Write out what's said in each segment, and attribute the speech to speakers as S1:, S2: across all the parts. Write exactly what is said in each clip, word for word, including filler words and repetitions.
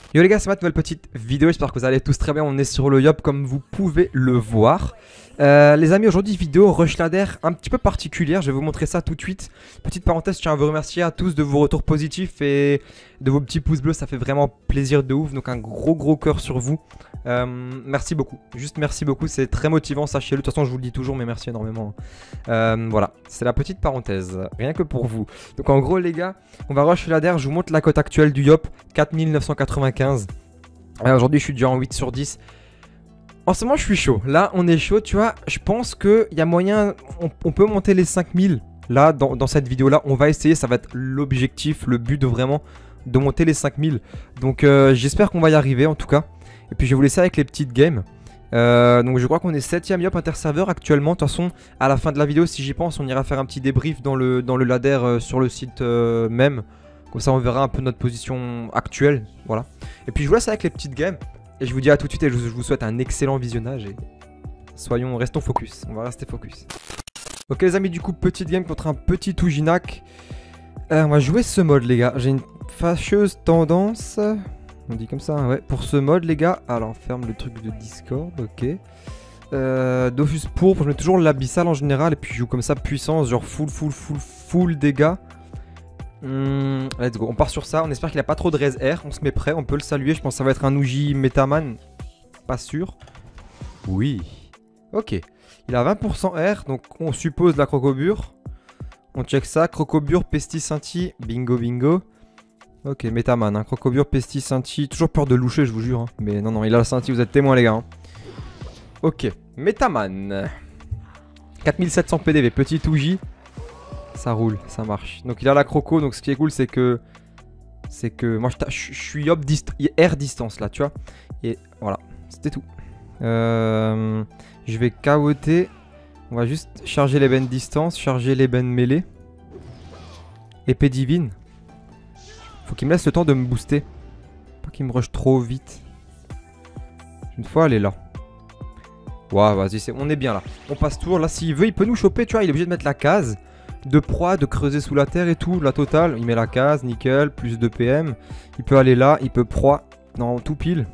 S1: Yo les gars, c'est ma nouvelle petite vidéo, j'espère que vous allez tous très bien, on est sur le Yop comme vous pouvez le voir. euh, Les amis, aujourd'hui vidéo Rush Ladder un petit peu particulière, je vais vous montrer ça tout de suite. Petite parenthèse, je tiens à vous remercier à tous de vos retours positifs et de vos petits pouces bleus, ça fait vraiment plaisir de ouf, donc un gros gros cœur sur vous. euh, Merci beaucoup, juste merci beaucoup, c'est très motivant, sachez-le, de toute façon je vous le dis toujours mais merci énormément. euh, Voilà, c'est la petite parenthèse, rien que pour vous. Donc en gros les gars, on va Rush Ladder, je vous montre la cote actuelle du Yop, quatre mille neuf cent quatre-vingt-quinze. Euh, Aujourd'hui je suis déjà en huit sur dix. En ce moment je suis chaud, là on est chaud tu vois. Je pense qu'il y a moyen, on, on peut monter les cinq mille. Là dans, dans cette vidéo là on va essayer, ça va être l'objectif, le but de vraiment de monter les cinq mille. Donc euh, j'espère qu'on va y arriver en tout cas. Et puis je vais vous laisser avec les petites games. Euh, donc je crois qu'on est septième Yop interserveur actuellement. De toute façon à la fin de la vidéo si j'y pense on ira faire un petit débrief dans le, dans le ladder euh, sur le site euh, même. Comme ça on verra un peu notre position actuelle. Voilà. Et puis je vous laisse avec les petites games. Et je vous dis à tout de suite et je vous souhaite un excellent visionnage. Et soyons, restons focus. On va rester focus. Ok les amis, du coup petite game contre un petit Toujinac. euh, On va jouer ce mode les gars. J'ai une fâcheuse tendance, on dit comme ça hein, ouais, pour ce mode les gars. Alors ferme le truc de Discord, ok. euh, Dofus pourpre, je mets toujours l'abyssal en général. Et puis je joue comme ça puissance, genre full full full full dégâts. Mmh, let's go, on part sur ça, on espère qu'il a pas trop de res R, on se met prêt, on peut le saluer, je pense que ça va être un Ouji Metaman, pas sûr. Oui, ok, il a vingt pour cent R, donc on suppose la Crocobure. On check ça, Crocobure, Pesticenti, bingo bingo. Ok, Metaman, hein. Crocobure, Pesticenti, toujours peur de loucher je vous jure, hein. Mais non non, il a la Senti, vous êtes témoins les gars hein. Ok, Metaman, quatre mille sept cents P D V, petit Ouji. Ça roule, ça marche. Donc il a la croco, donc ce qui est cool c'est que... C'est que moi je, je, je suis hop dist air distance là, tu vois. Et voilà, c'était tout. Euh, je vais K O T. On va juste charger les bennes distance, charger les bennes mêlée. Épée divine. Faut qu'il me laisse le temps de me booster. Pas qu'il me rush trop vite. Une fois elle est là. Ouais, vas-y, on est bien là. On passe tour, là s'il veut il peut nous choper, tu vois, il est obligé de mettre la case. De proie, de creuser sous la terre et tout, la totale. Il met la case, nickel, plus de P M. Il peut aller là, il peut proie. Non, tout pile.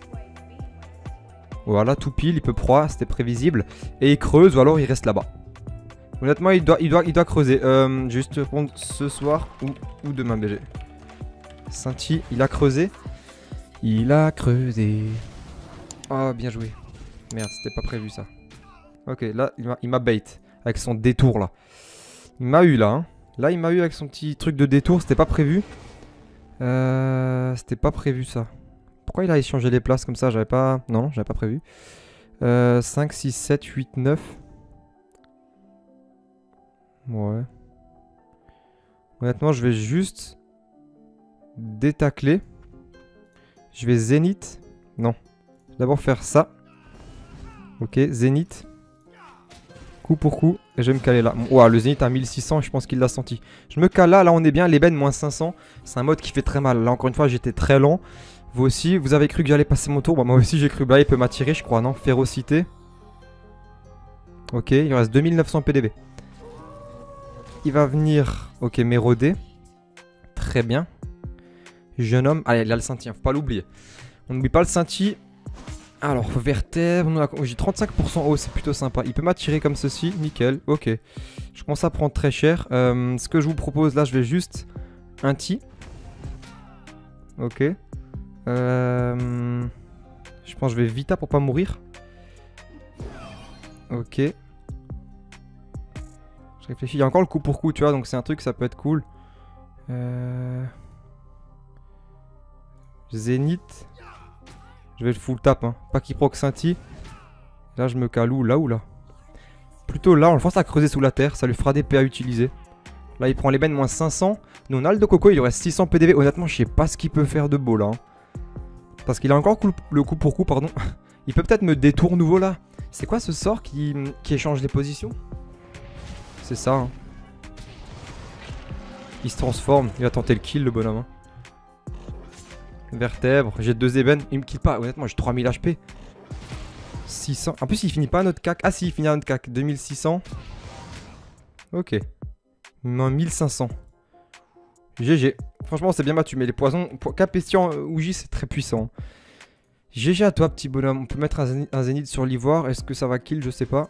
S1: Voilà, tout pile, il peut proie, c'était prévisible. Et il creuse ou alors il reste là-bas. Honnêtement, il doit, il doit, il doit creuser. Euh, juste répondre ce soir ou, ou demain, B G. Senti, il a creusé. Il a creusé. Oh, bien joué. Merde, c'était pas prévu ça. Ok, là, il m'a bait avec son détour là. Il m'a eu là, hein. Là il m'a eu avec son petit truc de détour, c'était pas prévu. Euh, c'était pas prévu ça. Pourquoi il a échangé les places comme ça? J'avais pas... Non, j'avais pas prévu. euh, cinq, six, sept, huit, neuf. Ouais. Honnêtement je vais juste détacler. Je vais zénith. Non. D'abord faire ça. Ok, zénith. Coup pour coup, et je vais me caler là. Ouah, le zénith à mille six cents, je pense qu'il l'a senti. Je me cale là, là on est bien, l'ébène moins cinq cents. C'est un mode qui fait très mal. Là encore une fois, j'étais très lent. Vous aussi, vous avez cru que j'allais passer mon tour. Bah, moi aussi j'ai cru, bah il peut m'attirer, je crois, non? Férocité. Ok, il reste deux mille neuf cents P D V. Il va venir, ok, m'éroder. Très bien. Jeune homme, allez, il a le senti, hein, faut pas l'oublier. On n'oublie pas le senti. Alors, vertèbre, j'ai trente-cinq pour cent haut, c'est plutôt sympa. Il peut m'attirer comme ceci, nickel, ok. Je commence à prendre très cher. Euh, ce que je vous propose là, je vais juste un ti. Ok. Euh, je pense que je vais vita pour pas mourir. Ok. Je réfléchis, il y a encore le coup pour coup, tu vois, donc c'est un truc, ça peut être cool. Euh... Zénith. Je vais le full tap, hein. Pas qu'il proc Senti. Là, je me cale où? Là ou là? Plutôt là, on le force à creuser sous la terre. Ça lui fera des P à utiliser. Là, il prend les bennes moins cinq cents. Nous, on a le de coco, il lui reste six cents P D V. Honnêtement, je sais pas ce qu'il peut faire de beau là. Hein. Parce qu'il a encore le coup pour coup, pardon. Il peut peut-être me détour nouveau là. C'est quoi ce sort qui, qui échange les positions? C'est ça. Hein. Il se transforme. Il va tenter le kill, le bonhomme. Hein. Vertèbre, j'ai deux ébènes, il me kill pas, honnêtement j'ai trois mille H P. six cents, en plus il finit pas à notre cac, ah si il finit à notre cac, deux mille six cents. Ok. Il met mille cinq cents. G G. Franchement, c'est bien battu, mais les poisons, Capestian Ouji, c'est très puissant. G G à toi, petit bonhomme. On peut mettre un zénith, un zénith sur l'ivoire. Est-ce que ça va kill? Je sais pas.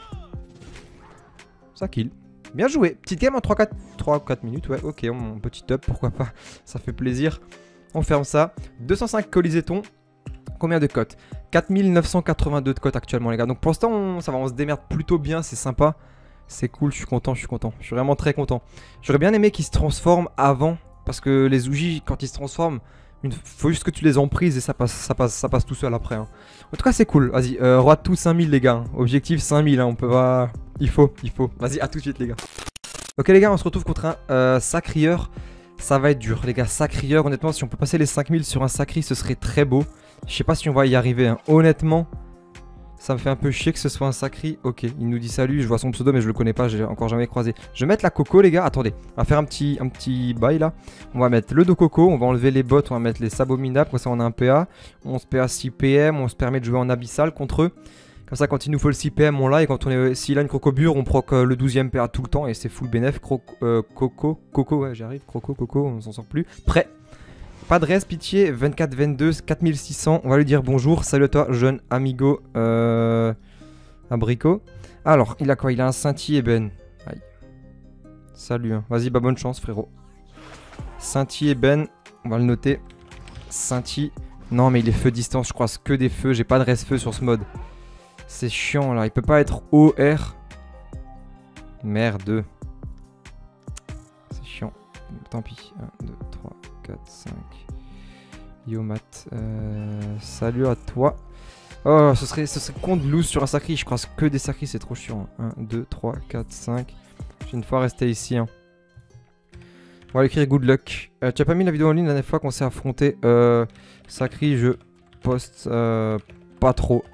S1: Ça kill. Bien joué. Petite game en trois quatre minutes. Ouais, ok, mon petit up, pourquoi pas. Ça fait plaisir. On ferme ça. deux cent cinq colisétons. Combien de cotes? quatre mille neuf cent quatre-vingt-deux de cotes actuellement, les gars. Donc pour l'instant, on, ça va, on se démerde plutôt bien. C'est sympa. C'est cool. Je suis content. Je suis content. Je suis vraiment très content. J'aurais bien aimé qu'ils se transforment avant. Parce que les Ouji, quand ils se transforment, il faut juste que tu les emprises et ça passe, ça passe, ça passe tout seul après. Hein. En tout cas, c'est cool. Vas-y, euh, roi de tout cinq mille, les gars. Hein. Objectif cinq mille. Hein. On peut pas. Il faut, il faut. Vas-y, à tout de suite, les gars. Ok, les gars, on se retrouve contre un euh, sacrieur. Ça va être dur, les gars. Sacrieur, honnêtement, si on peut passer les cinq mille sur un sacri, ce serait très beau. Je sais pas si on va y arriver. Hein. Honnêtement, ça me fait un peu chier que ce soit un sacri. Ok, il nous dit salut. Je vois son pseudo, mais je le connais pas. J'ai encore jamais croisé. Je vais mettre la coco, les gars. Attendez, on va faire un petit, un petit bail là. On va mettre le dos coco. On va enlever les bottes. On va mettre les sabots minables. Comme ça, on a un P A. On se P A six P M. On se permet de jouer en abyssal contre eux. Comme ça, quand il nous faut le six P M, on l'a. Et quand on est, s'il a une crocobure, on proc euh, le douzième P A tout le temps. Et c'est full bénéf. Cro euh, coco, coco, ouais, j'arrive. Croco, coco, on s'en sort plus. Prêt. Pas de reste, pitié. vingt-quatre vingt-deux, quatre mille six cents. On va lui dire bonjour. Salut à toi, jeune amigo. Euh. Abricot. Alors, il a quoi? Il a un scintille ébène. Aïe. Salut. Hein. Vas-y, bah bonne chance, frérot. Scintille ébène. On va le noter. Scintille. Non, mais il est feu distance. Je croise que des feux. J'ai pas de reste feu sur ce mode. C'est chiant là. Il peut pas être O R. Merde. C'est chiant. Tant pis. un, deux, trois, quatre, cinq. Yo, Matt. Euh, salut à toi. Oh, ce serait, ce serait con de lose sur un sacri. Je croise que des sacris, c'est trop chiant. un, deux, trois, quatre, cinq. J'ai une fois resté ici. Hein. On va écrire good luck. Euh, tu as pas mis la vidéo en ligne la dernière fois qu'on s'est affronté. Euh, sacri, je poste euh, pas trop.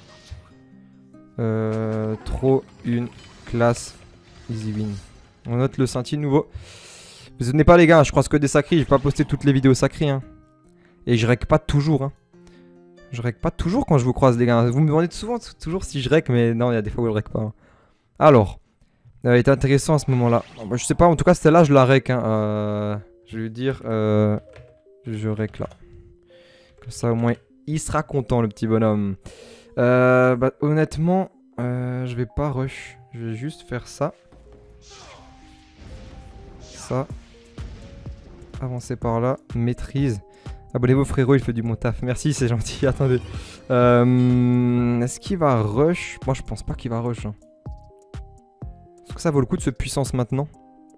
S1: Euh, trop une classe easy win. On note le scintille nouveau. Vous n'êtes pas les gars, je croise que des sacris. Je vais pas poster toutes les vidéos sacrées. Hein. Et je rec pas toujours. Hein. Je rec pas toujours quand je vous croise les gars. Vous me demandez souvent toujours si je rec, mais non, il y a des fois où je rec pas. Hein. Alors, ça va être intéressant à ce moment-là. Bon, bah, je sais pas, en tout cas, celle-là, je la rec. Hein. Euh, je vais lui dire, euh, je rec là. Comme ça, au moins, il sera content, le petit bonhomme. Euh, bah, honnêtement, euh, je vais pas rush. Je vais juste faire ça. Ça. Avancer par là. Maîtrise. Abonnez-vous frérot, il fait du bon taf. Merci, c'est gentil. Attendez. Euh, Est-ce qu'il va rush? Moi, je pense pas qu'il va rush. Hein. Est-ce que ça vaut le coup de se puissance maintenant?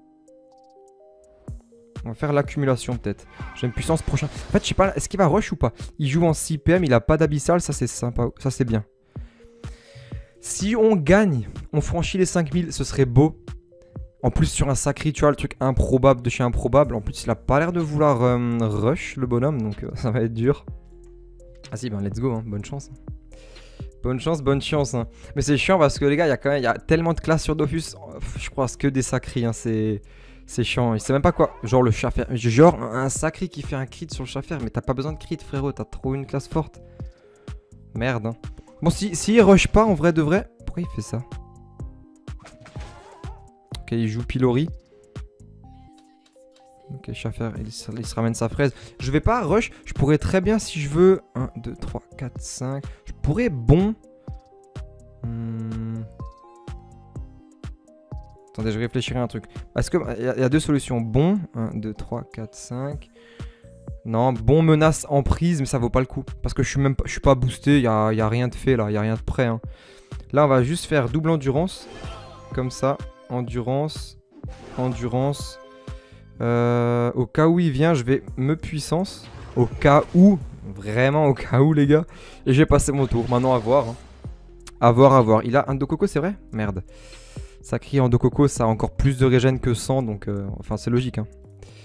S1: On va faire l'accumulation peut-être. J'ai une puissance prochaine. En fait, je sais pas, est-ce qu'il va rush ou pas? Il joue en six P M, il a pas d'abyssal, ça c'est sympa. Ça c'est bien. Si on gagne, on franchit les cinq mille, ce serait beau. En plus sur un sacri, tu vois, le truc improbable de chez improbable. En plus, il a pas l'air de vouloir euh, rush, le bonhomme, donc euh, ça va être dur. Ah si, ben let's go, hein. Bonne chance. Bonne chance, bonne chance. Hein. Mais c'est chiant parce que les gars, il y a quand même y a tellement de classes sur Dofus. Je crois que des sacris, hein. c'est chiant. Il sait même pas quoi. Genre le chat fer. Genre un sacri qui fait un crit sur le chat fer. Mais t'as pas besoin de crit, frérot. T'as trop une classe forte. Merde. Hein. Bon, si, si il rush pas en vrai de vrai, pourquoi il fait ça? Ok, il joue pilori. Ok, Schaffer, il, il se ramène sa fraise. Je vais pas rush. Je pourrais très bien, si je veux. un, deux, trois, quatre, cinq. Je pourrais bon. Hmm. Attendez, je réfléchirai à un truc. Parce que il y, y a deux solutions. Bon. un, deux, trois, quatre, cinq. Non, bon menace en prise, mais ça vaut pas le coup. Parce que je suis même pas, je suis pas boosté. Il y a, y a rien de fait là. Il y a rien de prêt. Hein. Là, on va juste faire double endurance. Comme ça. Endurance. Endurance. Euh, au cas où il vient, je vais me puissance. Au cas où. Vraiment au cas où, les gars. Et je vais passer mon tour. Maintenant, à voir. Hein. À voir, à voir. Il a un Dococo, c'est vrai? Merde. Ça crie en Dococo, ça a encore plus de régène que cent. Donc, euh, enfin, c'est logique. Hein.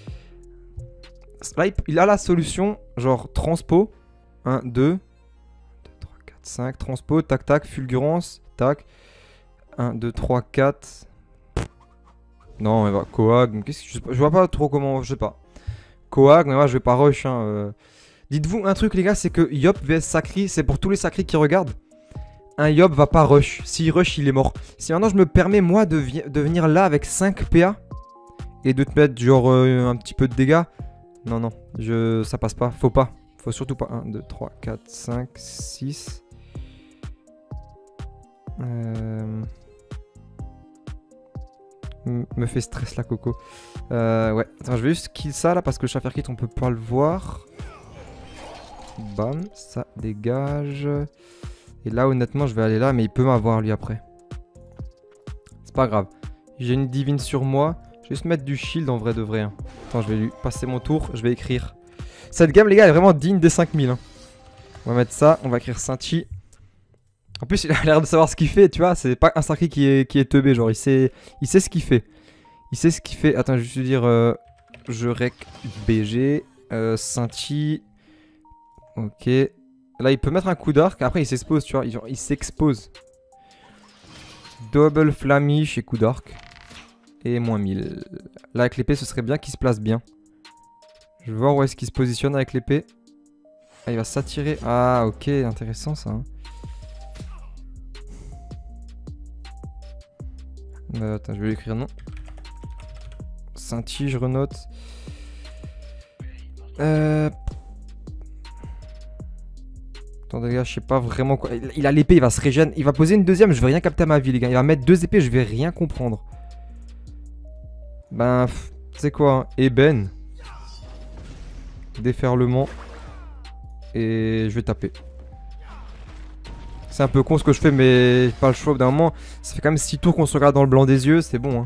S1: Là, il a la solution. Genre, transpo. un, deux. deux, trois, quatre, cinq. Transpo. Tac, tac. Fulgurance. Tac. un, deux, trois, quatre. Non, mais bah, Coag, qu'est-ce que je, sais pas, je vois pas trop comment, je sais pas. Coag, mais moi je vais pas rush. Hein, euh. Dites-vous un truc, les gars, c'est que Yop vs Sacri, c'est pour tous les Sacri qui regardent. Un Yop va pas rush. S'il rush, il est mort. Si maintenant je me permets, moi, de, de venir là avec cinq P A et de te mettre genre euh, un petit peu de dégâts. Non, non, je... ça passe pas. Faut pas. Faut surtout pas. un, deux, trois, quatre, cinq, six. Euh... Me fait stress la Coco. Euh, ouais, attends, je vais juste kill ça là parce que Shafer Kit on peut pas le voir. Bam, ça dégage. Et là honnêtement je vais aller là mais il peut m'avoir lui après. C'est pas grave. J'ai une divine sur moi. Je vais juste mettre du shield en vrai de vrai. Hein. Attends, je vais lui passer mon tour. Je vais écrire. Cette game les gars elle est vraiment digne des cinq mille. Hein. On va mettre ça. On va écrire Saint-Chi. En plus, il a l'air de savoir ce qu'il fait, tu vois. C'est pas un Saint-Chi qui est, qui est teubé, genre, il sait, il sait ce qu'il fait. Il sait ce qu'il fait. Attends, je vais juste dire, euh, je rec B G, euh, Saint-Chi. Ok. Là, il peut mettre un coup d'arc. Après, il s'expose, tu vois. Il, il s'expose. Double flamiche et coup d'arc. Et moins mille. Là, avec l'épée, ce serait bien qu'il se place bien. Je vais voir où est-ce qu'il se positionne avec l'épée. Ah, il va s'attirer. Ah, ok, intéressant ça. Hein. Euh, attends, je vais lui écrire non. Saint-Chi, je renote. Euh... Attendez les gars, je sais pas vraiment quoi. Il, il a l'épée, il va se régénérer. Il va poser une deuxième, je vais rien capter à ma vie les gars. Il va mettre deux épées, je vais rien comprendre. Ben, tu sais quoi, hein. Eben. Déferlement. Et je vais taper. C'est un peu con ce que je fais, mais pas le choix. D'un moment, ça fait quand même six tours qu'on se regarde dans le blanc des yeux, c'est bon. Hein.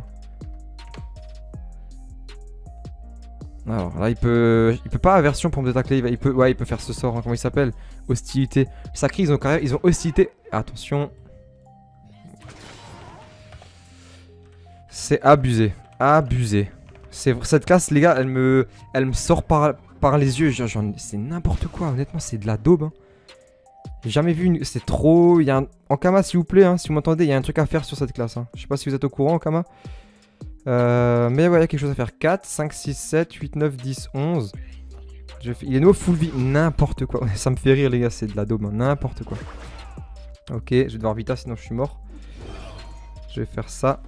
S1: Alors là, il peut, il peut pas aversion pour me détacler. Il peut, ouais, il peut faire ce sort. Hein. Comment il s'appelle? Hostilité. Sacré, ils ont carré, ils ont hostilité. Attention. C'est abusé, abusé. C'est cette classe, les gars, elle me, elle me sort par, par les yeux. C'est n'importe quoi. Honnêtement, c'est de la daube. Hein. J'ai jamais vu une... C'est trop... Il y a un... Ankama, s'il vous plaît, hein, si vous m'entendez, il y a un truc à faire sur cette classe. Hein. Je sais pas si vous êtes au courant, Ankama. Euh... Mais ouais, il y a quelque chose à faire. quatre, cinq, six, sept, huit, neuf, dix, onze. Je fais... Il est nouveau full vie. N'importe quoi. Ça me fait rire, les gars. C'est de la daube. Hein. N'importe quoi. Ok, je vais devoir Vita, sinon je suis mort. Je vais faire ça.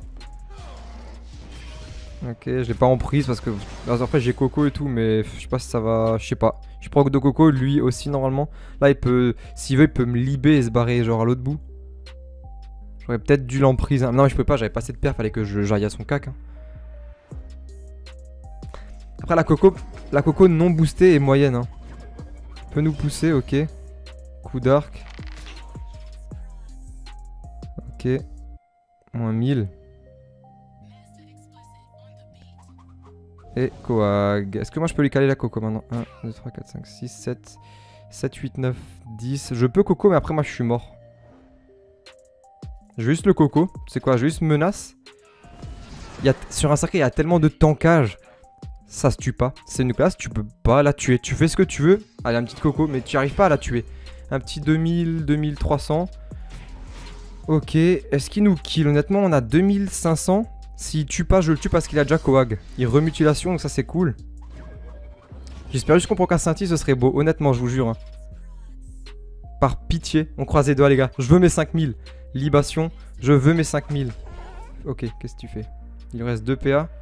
S1: Ok, je l'ai pas en prise parce que... Après, j'ai Coco et tout, mais je sais pas si ça va... Je sais pas. Je prends de Coco, lui aussi normalement. Là il peut, s'il veut il peut me libérer et se barrer genre à l'autre bout. J'aurais peut-être dû l'emprise. Hein. Non mais je peux pas, j'avais pas assez de paire, fallait que j'aille à son cac. Hein. Après la Coco, la Coco non boostée est moyenne. Hein. Peut nous pousser, ok. Coup d'arc. Ok. Moins mille. Et Coag. Est-ce que moi je peux lui caler la Coco maintenant? un, deux, trois, quatre, cinq, six, sept, sept, huit, neuf, dix. Je peux Coco, mais après moi je suis mort. Je veux juste le Coco. C'est quoi? Je veux juste menace. Il y a, sur un sacré, il y a tellement de tankage. Ça se tue pas. C'est une classe, tu peux pas la tuer. Tu fais ce que tu veux. Allez, un petit Coco, mais tu arrives pas à la tuer. Un petit deux mille, deux mille trois cents. Ok. Est-ce qu'il nous kill? Honnêtement, on a deux mille cinq cents. S'il tue pas, je le tue parce qu'il a déjà Coag. Il remutilation, donc ça c'est cool. J'espère juste qu'on prend qu'un Saint-Chi, ce serait beau. Honnêtement, je vous jure. Hein. Par pitié, on croise les doigts, les gars. Je veux mes cinq mille. Libation, je veux mes cinq mille. Ok, qu'est-ce que tu fais? Il reste deux P A.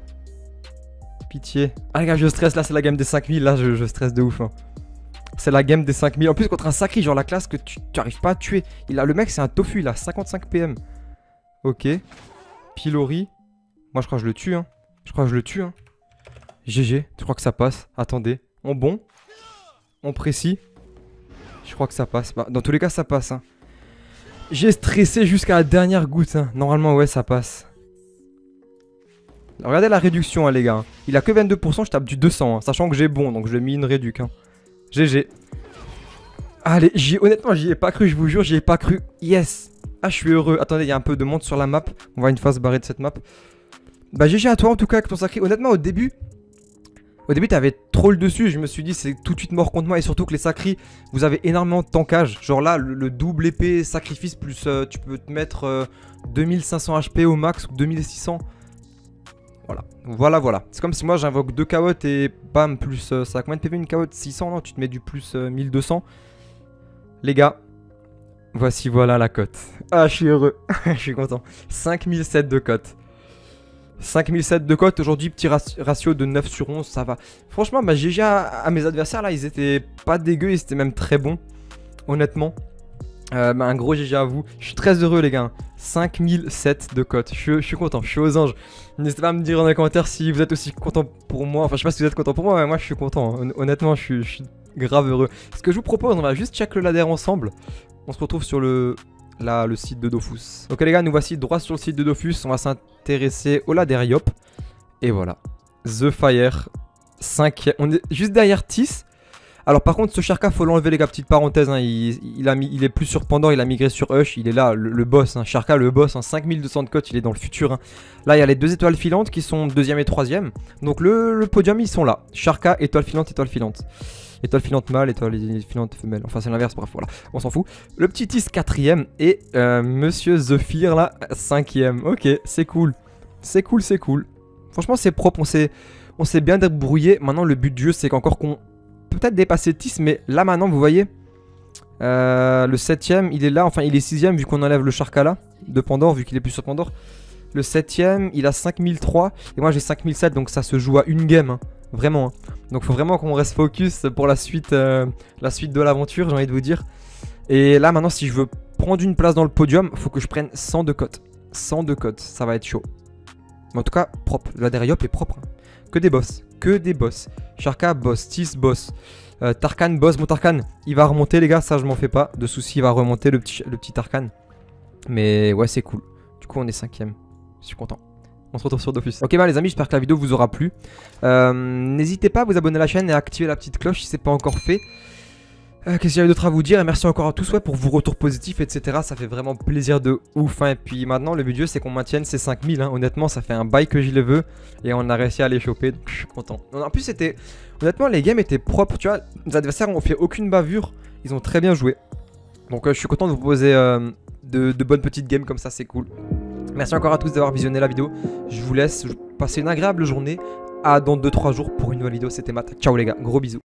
S1: Pitié. Ah, les gars, je stresse. Là, c'est la game des cinq mille. Là, je, je stresse de ouf. Hein. C'est la game des cinq mille. En plus, contre un sacré, genre la classe que tu n'arrives pas à tuer. Il a, le mec, c'est un tofu. Il a cinquante-cinq P M. Ok. Pilori. Moi, je crois que je le tue. Hein. Je crois que je le tue. Hein. G G. Je crois que ça passe. Attendez. On bon. On précis. Je crois que ça passe. Bah, dans tous les cas, ça passe. Hein. J'ai stressé jusqu'à la dernière goutte. Hein. Normalement, ouais, ça passe. Regardez la réduction, hein, les gars. Il a que vingt-deux pour cent. Je tape du deux cents. Hein, sachant que j'ai bon. Donc, je lui ai mis une réduc. Hein. G G. Allez, honnêtement, j'y ai pas cru. Je vous jure, j'y ai pas cru. Yes. Ah, je suis heureux. Attendez, il y a un peu de monde sur la map. On va une fois se barrer de cette map. Bah, G G à toi en tout cas avec ton sacré. Honnêtement, au début, au début, t'avais trop le dessus. Je me suis dit, c'est tout de suite mort contre moi. Et surtout que les sacrés, vous avez énormément de tankage. Genre là, le, le double épée sacrifice, plus euh, tu peux te mettre euh, deux mille cinq cents H P au max ou deux mille six cents. Voilà, voilà, voilà. C'est comme si moi j'invoque deux K O et bam, plus. Euh, ça a combien de P V une K O? six cents, non? Tu te mets du plus euh, mille deux cents. Les gars. Voici voilà la cote. Ah, je suis heureux. Je suis content. cinq mille sept de cote. cinq mille sept de cote aujourd'hui, petit ratio de neuf sur onze, ça va. Franchement, bah, G G à, à mes adversaires là, ils étaient pas dégueux, ils étaient même très bons, honnêtement. Euh, bah, un gros G G à vous, je suis très heureux les gars. cinq mille sept de cote, je, je suis content, je suis aux anges. N'hésitez pas à me dire dans les commentaires si vous êtes aussi content pour moi. Enfin, je sais pas si vous êtes content pour moi, mais moi je suis content. Hein. Honnêtement, je suis, je suis grave heureux. Ce que je vous propose, on va juste check le ladder ensemble. On se retrouve sur le, là, le site de Dofus. Ok les gars, nous voici droit sur le site de Dofus. On va s'intéresser au ladder Yop. Et voilà, The Fire, cinq. On est juste derrière Tis. Alors par contre ce Sharka faut l'enlever les gars, petite parenthèse hein, il, il, a mis, il est plus sur Pandore, il a migré sur Hush, il est là le, le boss, hein, Sharka le boss, hein, cinq mille deux cents de cote, il est dans le futur hein. Là il y a les deux étoiles filantes qui sont deuxième et troisième. Donc le, le podium ils sont là, Sharka, étoile filante, étoile filante. Étoile filante mâle, étoile filante femelle, enfin c'est l'inverse, bref voilà, on s'en fout. Le petit Tis quatrième et euh, Monsieur Zephyr là, cinquième, ok c'est cool, c'est cool, c'est cool. Franchement c'est propre, on s'est on s'est bien débrouillé, maintenant le but du jeu c'est qu'encore qu'on peut-être dépasser Tis, mais là maintenant vous voyez euh, le septième il est là, enfin il est sixième vu qu'on enlève le Sharka là de Pandore vu qu'il est plus sur Pandore. Le septième il a cinq mille trois et moi j'ai cinq mille sept, donc ça se joue à une game hein, vraiment hein. Donc faut vraiment qu'on reste focus pour la suite, euh, la suite de l'aventure, j'ai envie de vous dire. Et là maintenant si je veux prendre une place dans le podium, faut que je prenne cent de cote, cent de cote, ça va être chaud. Mais en tout cas propre, la Yop est propre hein. Que des boss, que des boss. Sharka boss, Tis boss, euh, Tarkan boss. Mon Tarkan il va remonter les gars, ça je m'en fais pas de soucis, il va remonter le petit, le petit Tarkan. Mais ouais c'est cool. Du coup on est cinquième, je suis content. On se retrouve sur Dofus. Ok bah les amis, j'espère que la vidéo vous aura plu. euh, N'hésitez pas à vous abonner à la chaîne et à activer la petite cloche si c'est pas encore fait. Euh, Qu'est-ce qu'il y avait d'autre à vous dire? Et merci encore à tous ouais, pour vos retours positifs, et cetera. Ça fait vraiment plaisir de ouf. Hein. Et puis maintenant, le but du jeu, c'est qu'on maintienne ces cinq mille. Hein. Honnêtement, ça fait un bail que je le veux. Et on a réussi à les choper. Donc je suis content. En plus, c'était. Honnêtement, les games étaient propres. Tu vois, les adversaires ont fait aucune bavure. Ils ont très bien joué. Donc euh, je suis content de vous proposer euh, de, de bonnes petites games comme ça. C'est cool. Merci encore à tous d'avoir visionné la vidéo. Je vous laisse passer une agréable journée. À dans deux trois jours pour une nouvelle vidéo. C'était Matt. Ciao les gars. Gros bisous.